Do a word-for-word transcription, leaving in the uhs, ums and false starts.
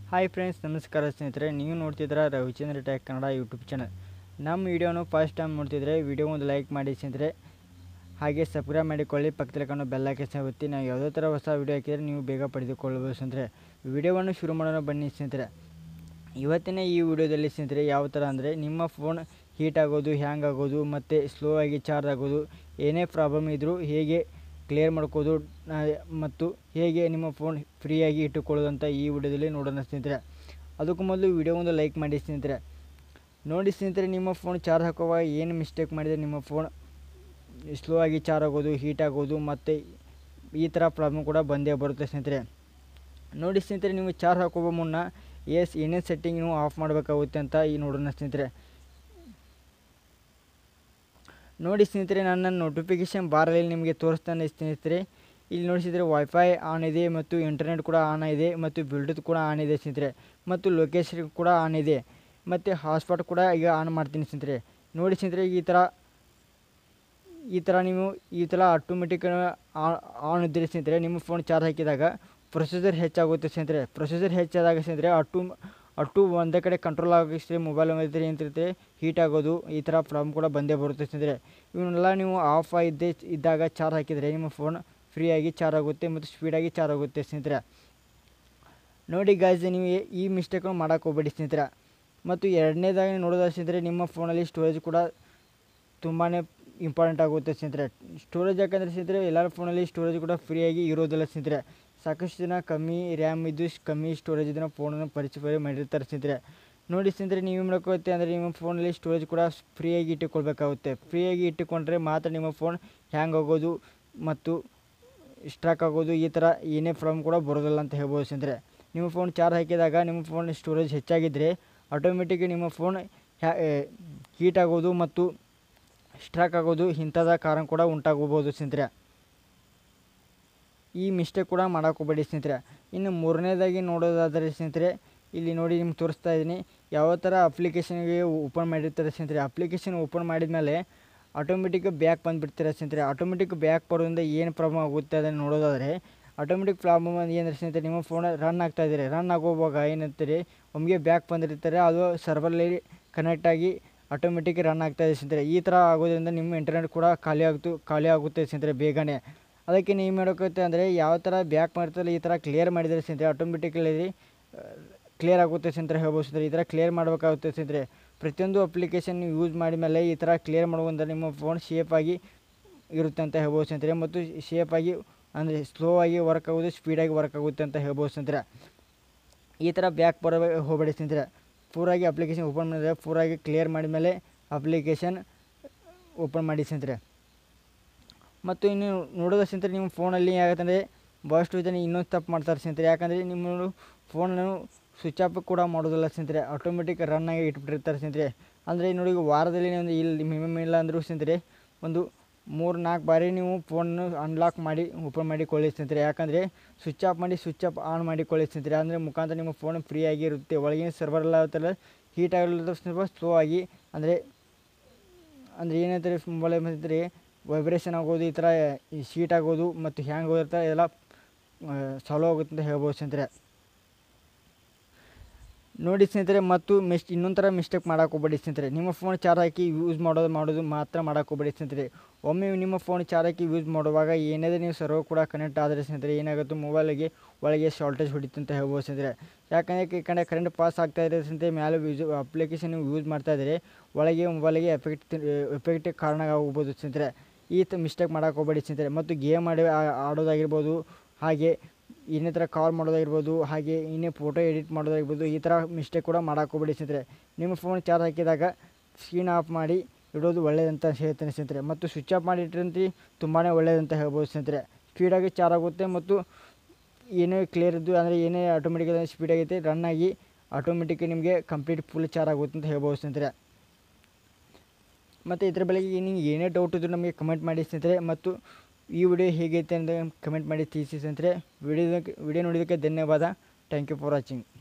Hi friends, ನಮಸ್ಕಾರ ಸ್ನೇಹಿತರೆ. ನೀವು ನೋಡ್ತಿದ್ದೀರಾ Ravichandra tech Kannada YouTube channel. ನಮ್ಮ ವಿಡಿಯೋನು ಫಸ್ಟ್ ಟೈಮ್ ನೋಡ್ತಿದ್ರೆ ವಿಡಿಯೋ ಒಂದು ಲೈಕ್ ಮಾಡಿ ಸ್ನೇಹಿತರೆ. ಹಾಗೆ ಸಬ್ಸ್ಕ್ರೈಬ್ ಮಾಡಿಕೊಳ್ಳಿ, ಪಕ್ಕದಲ್ಲಿ ಕಾಣೋ ಬೆಲ್ ಐಕಾನ್ ಒತ್ತಿ. ನಾವು ಯಾವುದೇ ಥರ ಹೊಸ ವಿಡಿಯೋ ಹಾಕಿದರೆ ನೀವು ಬೇಗ ಪಡೆದುಕೊಳ್ಳಬಹುದು ಸ್ನೇಹಿತರೆ. ವಿಡಿಯೋವನ್ನು ಶುರು ಮಾಡೋಣ ಬನ್ನಿ ಸ್ನೇಹಿತರೆ. ಇವತ್ತಿನ ಈ ವಿಡಿಯೋದಲ್ಲಿ ಸ್ನೇಹಿತರೆ ಯಾವ ಥರ ಅಂದರೆ, ನಿಮ್ಮ ಫೋನ್ ಹೀಟ್ ಆಗೋದು, ಹ್ಯಾಂಗ್ ಆಗೋದು ಮತ್ತು ಸ್ಲೋ ಆಗಿ ಚಾರ್ಜ್ ಆಗೋದು, ಏನೇ ಪ್ರಾಬ್ಲಮ್ ಇದ್ದರೂ ಹೇಗೆ ಕ್ಲಿಯರ್ ಮಾಡ್ಕೋದು ಮತ್ತು ಹೇಗೆ ನಿಮ್ಮ ಫೋನ್ ಫ್ರೀಯಾಗಿ ಇಟ್ಟುಕೊಳ್ಳೋದು ಅಂತ ಈ ವಿಡಿಯೋದಲ್ಲಿ ನೋಡೋಣ ಸ್ನೇಹಿತರೆ. ಅದಕ್ಕೂ ಮೊದಲು ವಿಡಿಯೋ ಒಂದು ಲೈಕ್ ಮಾಡಿ ಸ್ನೇಹಿತರೆ. ನೋಡಿ ಸ್ನೇಹಿತರೆ, ನಿಮ್ಮ ಫೋನ್ ಚಾರ್ಜ್ ಹಾಕುವಾಗ ಏನು ಮಿಸ್ಟೇಕ್ ಮಾಡಿದರೆ ನಿಮ್ಮ ಫೋನ್ ಸ್ಲೋ ಆಗಿ ಚಾರ್ಜ್ ಆಗೋದು, ಹೀಟ್ ಆಗೋದು ಮತ್ತು ಈ ಥರ ಪ್ರಾಬ್ಲಮ್ ಕೂಡ ಬಂದೇ ಬರುತ್ತೆ ಸ್ನೇಹಿತರೆ. ನೋಡಿ ಸ್ನೇಹಿತರೆ, ನೀವು ಚಾರ್ಜ್ ಹಾಕುವ ಮುನ್ನ ಎಸ್ ಏನೇನು ಸೆಟ್ಟಿಂಗ್ ನೀವು ಆಫ್ ಮಾಡಬೇಕಾಗುತ್ತೆ ಅಂತ ಈ ನೋಡೋಣ ಸ್ನೇಹಿತರೆ. ನೋಡಿ ಸ್ನೇಹಿತರೆ, ನನ್ನ ನೋಟಿಫಿಕೇಷನ್ ಬಾರಲ್ಲಿ ನಿಮಗೆ ತೋರಿಸ್ತಾನೆ ಸ್ನೇಹಿತರೆ. ಇಲ್ಲಿ ನೋಡಿ ಸ್ನೇಹಿತರೆ, ವೈಫೈ ಆನ್ ಇದೆ ಮತ್ತು ಇಂಟರ್ನೆಟ್ ಕೂಡ ಆನ್ ಇದೆ ಮತ್ತು ಬ್ಲೂಟೂತ್ ಕೂಡ ಆನ್ ಇದೆ ಸ್ನೇಹಿತರೆ, ಮತ್ತು ಲೊಕೇಶನ್ ಕೂಡ ಆನ್ ಇದೆ ಮತ್ತು ಹಾಟ್ಸ್ಪಾಟ್ ಕೂಡ ಈಗ ಆನ್ ಮಾಡ್ತೀನಿ ಸ್ನೇಹಿತರೆ. ನೋಡಿ ಸ್ನೇಹಿತರೆ, ಈ ಥರ ಈ ಥರ ನೀವು ಈ ಥರ ಆಟೋಮೆಟಿಕ್ ಆನ್ ಇದ್ದರೆ ಸ್ನೇಹಿತರೆ, ನಿಮ್ಮ ಫೋನ್ ಚಾರ್ಜ್ ಹಾಕಿದಾಗ ಪ್ರೊಸೆಸರ್ ಹೆಚ್ಚಾಗುತ್ತೆ ಸ್ನೇಹಿತರೆ. ಪ್ರೊಸೆಸರ್ ಹೆಚ್ಚಾದಾಗ ಸ್ನೇಹಿತರೆ ಅಟ್ಟು ಅಟ್ಟು ಒಂದೇ ಕಡೆ ಕಂಟ್ರೋಲ್ ಆಗಿస్తే ಮೊಬೈಲ್ ಇದ್ದರೆ ಏನಿರುತ್ತೆ ಹೀಟ್ ಆಗೋದು, ಈ ಥರ ಪ್ರಾಬ್ಲಮ್ ಕೂಡ ಬಂದೇ ಬರುತ್ತೆ ಸ್ನೇಹಿತರೆ. ಇವನ್ನೆಲ್ಲ ನೀವು ಆಫ್ ಇದ್ದೇ ಇದ್ದಾಗ ಚಾರ್ಜ್ ಹಾಕಿದರೆ ನಿಮ್ಮ ಫೋನ್ ಫ್ರೀಯಾಗಿ ಚಾರ್ಜ್ ಆಗುತ್ತೆ ಮತ್ತು ಸ್ಪೀಡಾಗಿ ಚಾರ್ಜ್ ಆಗುತ್ತೆ ಸ್ನೇಹಿತರೆ. ನೋಡಿ ಗಾಯ್ಸ್, ನೀವು ಈ ಮಿಸ್ಟೇಕನ್ನು ಮಾಡೋಕ್ಕೆ ಹೋಗಬೇಡಿ ಸ್ನೇಹಿತರೆ. ಮತ್ತು ಎರಡನೇದಾಗಿ ನೋಡೋದಾದ್ರೆ ಸ್ನೇಹಿತರೆ, ನಿಮ್ಮ ಫೋನಲ್ಲಿ ಸ್ಟೋರೇಜ್ ಕೂಡ ತುಂಬಾ ಇಂಪಾರ್ಟೆಂಟ್ ಆಗುತ್ತೆ ಸ್ನೇಹಿತರೆ. ಸ್ಟೋರೇಜ್ ಯಾಕಂದರೆ ಸ್ನೇಹಿತರೆ, ಎಲ್ಲರ ಫೋನಲ್ಲಿ ಸ್ಟೋರೇಜ್ ಕೂಡ ಫ್ರೀಯಾಗಿ ಇರೋದಿಲ್ಲ ಸ್ನೇಹಿತರೆ. ಸಾಕಷ್ಟು ಜನ ಕಮ್ಮಿ ರ್ಯಾಮ್ ಇದ್ದು ಕಮ್ಮಿ ಸ್ಟೋರೇಜ್ ಇದನ್ನು ಫೋನನ್ನು ಪರಿಚಯ ಮಾಡಿರ್ತಾರೆ ಸ್ನೇಹಿತರೆ. ನೋಡಿ ಸ್ನೇಹಿತರೆ, ನೀವು ಮಾಡ್ಕೋತ್ತೆ ಅಂದರೆ ನಿಮ್ಮ ಫೋನಲ್ಲಿ ಸ್ಟೋರೇಜ್ ಕೂಡ ಫ್ರೀಯಾಗಿ ಇಟ್ಟುಕೊಳ್ಬೇಕಾಗುತ್ತೆ. ಫ್ರೀಯಾಗಿ ಇಟ್ಟುಕೊಂಡ್ರೆ ಮಾತ್ರ ನಿಮ್ಮ ಫೋನ್ ಹ್ಯಾಂಗ್ ಆಗೋದು ಮತ್ತು ಸ್ಟ್ರಕ್ ಆಗೋದು, ಈ ಥರ ಏನೇ ಪ್ರಾಬ್ಲಮ್ ಕೂಡ ಬರೋದಿಲ್ಲ ಅಂತ ಹೇಳ್ಬೋದು ಸ್ನೇಹಿತರೆ. ನಿಮ್ಮ ಫೋನ್ ಚಾರ್ಜ್ ಹಾಕಿದಾಗ ನಿಮ್ಮ ಫೋನ್ ಸ್ಟೋರೇಜ್ ಹೆಚ್ಚಾಗಿದ್ದರೆ ಆಟೋಮೆಟಿಕ್ ನಿಮ್ಮ ಫೋನ್ ಹ್ಯಾ ಹೀಟ್ ಆಗೋದು ಮತ್ತು ಸ್ಟ್ರಕ್ ಆಗೋದು ಇಂಥದ ಕಾರಣ ಕೂಡ ಉಂಟಾಗಬಹುದು ಸ್ನೇಹಿತರೆ. ಈ ಮಿಸ್ಟೇಕ್ ಕೂಡ ಮಾಡೋಕ್ಕೆ ಹೋಗಬೇಡಿ ಸ್ನೇಹಿತರೆ. ಇನ್ನು ಮೂರನೇದಾಗಿ ನೋಡೋದಾದರೆ ಸ್ನೇಹಿತರೆ, ಇಲ್ಲಿ ನೋಡಿ ನಿಮ್ಗೆ ತೋರಿಸ್ತಾ ಇದ್ದೀನಿ ಯಾವ ಥರ ಅಪ್ಲಿಕೇಶನ್ಗೆ ಓಪನ್ ಮಾಡಿರ್ತಾರೆ ಸ್ನೇಹಿತರೆ. ಅಪ್ಲಿಕೇಶನ್ ಓಪನ್ ಮಾಡಿದ ಮೇಲೆ ಆಟೋಮೆಟಿಕ್ ಬ್ಯಾಕ್ ಬಂದುಬಿಡ್ತಾರೆ ಸ್ನೇಹಿತರೆ. ಆಟೋಮೆಟಿಕ್ ಬ್ಯಾಕ್ ಬರೋದ್ರಿಂದ ಏನು ಪ್ರಾಬ್ಲಮ್ ಆಗುತ್ತೆ ಅದನ್ನು ನೋಡೋದಾದರೆ, ಆಟೋಮೆಟಿಕ್ ಪ್ರಾಬ್ಲಮ್ ಏನಂದರೆ ಸ್ನೇಹಿತರೆ, ನಿಮ್ಮ ಫೋನ್ ರನ್ ಆಗ್ತಾಯಿದ್ದಾರೆ, ರನ್ ಆಗೋವಾಗ ಏನಂತಾರೆ ಒಮ್ಮೆಗೆ ಬ್ಯಾಕ್ ಬಂದಿರ್ತಾರೆ, ಅದು ಸರ್ವರ್ಲಿ ಕನೆಕ್ಟ್ ಆಗಿ ಆಟೋಮೆಟಿಕ್ ರನ್ ಆಗ್ತಾಯಿದೆ ಸ್ನೇಹಿತರೆ. ಈ ಥರ ಆಗೋದ್ರಿಂದ ನಿಮ್ಮ ಇಂಟರ್ನೆಟ್ ಕೂಡ ಖಾಲಿ ಆಗ್ತು ಖಾಲಿ ಆಗುತ್ತೆ ಸ್ನೇಹಿತರೆ ಬೇಗನೆ. ಅದಕ್ಕೆ ನೀವು ಮಾಡೋಕ್ಕೆ ಅಂದರೆ ಯಾವ ಥರ ಬ್ಯಾಕ್ ಮಾಡ್ತಾರೆ ಈ ಥರ ಕ್ಲಿಯರ್ ಮಾಡಿದರೆ ಸ್ನೇಹಿತರೆ ಆಟೋಮೆಟಿಕಲಿ ಕ್ಲಿಯರ್ ಆಗುತ್ತೆ ಸ್ನೇಹಿತರೆ ಹೇಳ್ಬೋದು ಸ್ನೇಹಿತರೆ. ಈ ಥರ ಕ್ಲಿಯರ್ ಮಾಡಬೇಕಾಗುತ್ತೆ ಸ್ನೇಹಿತರೆ. ಪ್ರತಿಯೊಂದು ಅಪ್ಲಿಕೇಶನ್ ಯೂಸ್ ಮಾಡಿದ ಮೇಲೆ ಈ ಥರ ಕ್ಲಿಯರ್ ಮಾಡುವಂಥ ನಿಮ್ಮ ಫೋನ್ ಸೇಫಾಗಿ ಇರುತ್ತೆ ಅಂತ ಹೇಳ್ಬೋದು ಸ್ನೇಹಿತರೆ. ಮತ್ತು ಸೇಫಾಗಿ ಅಂದರೆ ಸ್ಲೋ ಆಗಿ ವರ್ಕ್ ಆಗೋದು, ಸ್ಪೀಡಾಗಿ ವರ್ಕ್ ಆಗುತ್ತೆ ಅಂತ ಹೇಳ್ಬೋದು ಸ್ನೇಹಿತರೆ. ಈ ಥರ ಬ್ಯಾಕ್ ಬರೋ ಹೋಗಬೇಡಿ ಸ್ನೇಹಿತರೆ. ಪೂರಾಗಿ ಅಪ್ಲಿಕೇಶನ್ ಓಪನ್ ಮಾಡಿದರೆ ಪೂರಾಗಿ ಕ್ಲಿಯರ್ ಮಾಡಿದ ಮೇಲೆ ಅಪ್ಲಿಕೇಶನ್ ಓಪನ್ ಮಾಡಿ ಸ್ನೇಹಿತರೆ. ಮತ್ತು ಇನ್ನು ನೋಡೋದು ಸ್ನೇಹಿತರೆ, ನಿಮ್ಮ ಫೋನಲ್ಲಿ ಯಾಕಂದರೆ ಭಾಳಷ್ಟು ಜನ ಇನ್ನೊಂದು ತಪ್ಪು ಮಾಡ್ತಾರೆ ಸ್ನೇಹಿತರೆ. ಯಾಕಂದರೆ ನಿಮ್ಮ ಫೋನನ್ನು ಸ್ವಿಚ್ ಆಫ್ ಕೂಡ ಮಾಡೋದಿಲ್ಲ ಸ್ನೇಹಿತರೆ, ಆಟೋಮೆಟಿಕ್ ರನ್ ಆಗಿ ಇಟ್ಬಿಟ್ಟಿರ್ತಾರೆ ಸ್ನೇಹಿತರೆ. ಅಂದರೆ ನೋಡಿ, ವಾರದಲ್ಲಿ ಒಂದು ಇಲ್ಲಿ ಮಿನಿಮಮ್ ಇಲ್ಲ ಅಂದರೂ ಸ್ನೇಹಿತರೆ ಒಂದು ಮೂರು ನಾಲ್ಕು ಬಾರಿ ನೀವು ಫೋನನ್ನು ಅನ್ಲಾಕ್ ಮಾಡಿ ಓಪನ್ ಮಾಡಿಕೊಳ್ಳಿ ಸ್ನೇಹಿತರೆ. ಯಾಕಂದರೆ ಸ್ವಿಚ್ ಆಫ್ ಮಾಡಿ ಸ್ವಿಚ್ ಆಫ್ ಆನ್ ಮಾಡಿಕೊಳ್ಳಿ ಸ್ನೇಹಿತರೆ. ಅಂದರೆ ಮುಖಾಂತರ ನಿಮ್ಮ ಫೋನ್ ಫ್ರೀಯಾಗಿ ಇರುತ್ತೆ. ಒಳಗಿನ ಸರ್ವರ್ ಎಲ್ಲ ಆಗುತ್ತಲ್ಲ ಹೀಟ್ ಆಗಲಿಲ್ಲ ಸ್ವಲ್ಪ ಸ್ಲೋ ಆಗಿ ಅಂದರೆ ಅಂದರೆ ಏನಂತಾರೆ ಮೊಬೈಲ್ ಸ್ನೇಹಿತರೆ ವೈಬ್ರೇಷನ್ ಆಗೋದು, ಈ ಥರ ಶೀಟ್ ಆಗೋದು ಮತ್ತು ಹ್ಯಾಂಗ್ ಹೋಗಿರ್ತಾರೆ ಎಲ್ಲ ಸಾಲ್ವ್ ಆಗುತ್ತೆ ಅಂತ ಹೇಳ್ಬೋದು ಸ್ನೇಹಿತರೆ. ನೋಡಿ ಸ್ನೇಹಿತರೆ, ಮತ್ತು ಮಿಸ್ ಇನ್ನೊಂದು ಥರ ಮಿಸ್ಟೇಕ್ ಮಾಡೋಕ್ಕೆ ಹೋಗಬೇಡಿ ಸ್ನೇಹಿತರೆ. ನಿಮ್ಮ ಫೋನ್ ಚಾರ್ಜ್ ಹಾಕಿ ಯೂಸ್ ಮಾಡೋದು ಮಾಡೋದು ಮಾತ್ರ ಮಾಡೋಕ್ಕೆ ಹೋಗಬೇಡಿ ಸ್ನೇಹಿತರೆ. ಒಮ್ಮೆ ನಿಮ್ಮ ಫೋನ್ ಚಾರ್ಜ್ ಹಾಕಿ ಯೂಸ್ ಮಾಡುವಾಗ ಏನಾದರೂ ನೀವು ಸರ್ವರ್ ಕೂಡ ಕನೆಕ್ಟ್ ಆದರೆ ಸ್ನೇಹಿತರೆ ಏನಾಗುತ್ತೆ ಮೊಬೈಲಿಗೆ ಒಳಗೆ ಶಾರ್ಟೇಜ್ ಹೊಡಿತು ಅಂತ ಹೇಳ್ಬೋದು ಸ್ನೇಹಿತರೆ. ಯಾಕಂದರೆ ಈ ಕಡೆ ಕರೆಂಟ್ ಪಾಸ್ ಆಗ್ತಾ ಇದೆ ಸ್ನೇಹಿತರೆ, ಮೇಲೆ ಯೂಸ್ ಅಪ್ಲಿಕೇಶನ್ ನೀವು ಯೂಸ್ ಮಾಡ್ತಾಯಿದ್ರೆ ಒಳಗೆ ಮೊಬೈಲಿಗೆ ಎಫೆಕ್ಟ್ ಎಫೆಕ್ಟ್ ಕಾರಣ ಆಗ್ಬೋದು ಸ್ನೇಹಿತರೆ. ಈ ಥರ ಮಿಸ್ಟೇಕ್ ಮಾಡೋಕ್ಕೆ ಹೋಗಬೇಡಿ ಸ್ನೇಹಿತರೆ. ಮತ್ತು ಗೇಮ್ ಆಡಿ ಆಡೋದಾಗಿರ್ಬೋದು, ಹಾಗೆ ಇನ್ನೇ ಥರ ಕಾಲ್ ಮಾಡೋದಾಗಿರ್ಬೋದು, ಹಾಗೆ ಇನ್ನೇ ಫೋಟೋ ಎಡಿಟ್ ಮಾಡೋದಾಗಿರ್ಬೋದು, ಈ ಥರ ಮಿಸ್ಟೇಕ್ ಕೂಡ ಮಾಡೋಕ್ಕೆ ಹೋಗಬೇಡಿ ಸ್ನೇಹಿತರೆ. ನಿಮ್ಮ ಫೋನ್ ಚಾರ್ಜ್ ಹಾಕಿದಾಗ ಸ್ಕ್ರೀನ್ ಆಫ್ ಮಾಡಿ ಇಡೋದು ಒಳ್ಳೆಯದಂತ ಹೇಳ್ತೇನೆ ಸ್ನೇಹಿತರೆ. ಮತ್ತು ಸ್ವಿಚ್ ಆಫ್ ಮಾಡಿ ಇಟ್ಟರಂತೆ ತುಂಬಾ ಒಳ್ಳೆಯದಂತ ಹೇಳ್ಬೋದು ಸ್ನೇಹಿತರೆ. ಸ್ಪೀಡಾಗಿ ಚಾರ್ಜ್ ಆಗುತ್ತೆ ಮತ್ತು ಏನೇ ಕ್ಲಿಯರ್ ಇದ್ದು ಅಂದರೆ ಏನೇ ಆಟೋಮೆಟಿಕ್ ಸ್ಪೀಡಾಗೈತೆ ರನ್ ಆಗಿ ಆಟೋಮೆಟಿಕ್ ನಿಮಗೆ ಕಂಪ್ಲೀಟ್ ಫುಲ್ ಚಾರ್ಜ್ ಆಗುತ್ತೆ ಅಂತ ಹೇಳ್ಬೋದು ಸ್ನೇಹಿತರೆ. ಮತ್ತು ಇದ್ರ ಬಗ್ಗೆ ನಿಮಗೆ ಏನೇ ಡೌಟ್ ಇದ್ದರೂ ನಮಗೆ ಕಮೆಂಟ್ ಮಾಡಿ ಸ್ನೇಹಿತರೆ. ಮತ್ತು ಈ ವಿಡಿಯೋ ಹೇಗೈತೆ ಅಂತ ಕಮೆಂಟ್ ಮಾಡಿ ತಿಳಿಸಿ ಸ್ನೇಹಿತರೆ. ವಿಡಿಯೋದಕ್ಕೆ ವಿಡಿಯೋ ನೋಡಿದ್ದಕ್ಕೆ ಧನ್ಯವಾದ. Thank you for watching.